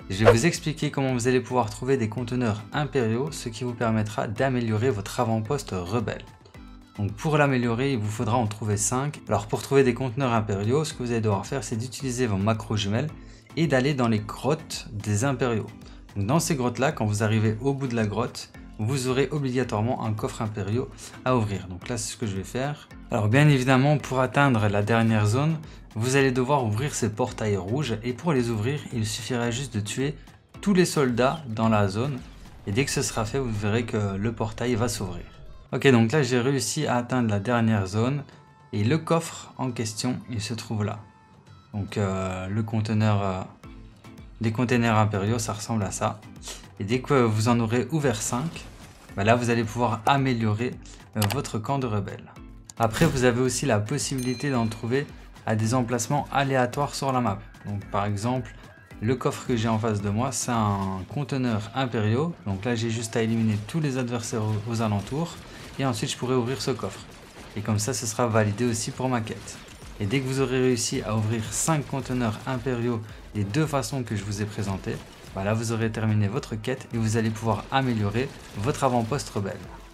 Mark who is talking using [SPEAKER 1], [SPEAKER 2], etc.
[SPEAKER 1] Je vais vous expliquer comment vous allez pouvoir trouver des conteneurs impériaux, ce qui vous permettra d'améliorer votre avant-poste rebelle. Donc pour l'améliorer, il vous faudra en trouver 5. Alors pour trouver des conteneurs impériaux, ce que vous allez devoir faire, c'est d'utiliser vos macros jumelles et d'aller dans les grottes des impériaux. Donc dans ces grottes-là, quand vous arrivez au bout de la grotte, vous aurez obligatoirement un coffre impériaux à ouvrir. Donc là, c'est ce que je vais faire. Alors bien évidemment, pour atteindre la dernière zone, vous allez devoir ouvrir ces portails rouges. Et pour les ouvrir, il suffira juste de tuer tous les soldats dans la zone. Et dès que ce sera fait, vous verrez que le portail va s'ouvrir. Ok, donc là j'ai réussi à atteindre la dernière zone et le coffre en question il se trouve là. Donc le conteneur, les containers impériaux, ça ressemble à ça. Et dès que vous en aurez ouvert 5, là vous allez pouvoir améliorer votre camp de rebelles. Après vous avez aussi la possibilité d'en trouver à des emplacements aléatoires sur la map. Donc par exemple, le coffre que j'ai en face de moi, c'est un conteneur impériaux. Donc là j'ai juste à éliminer tous les adversaires aux alentours. Et ensuite je pourrai ouvrir ce coffre. Et comme ça, ce sera validé aussi pour ma quête. Et dès que vous aurez réussi à ouvrir 5 conteneurs impériaux des deux façons que je vous ai présentées, là vous aurez terminé votre quête et vous allez pouvoir améliorer votre avant-poste rebelle.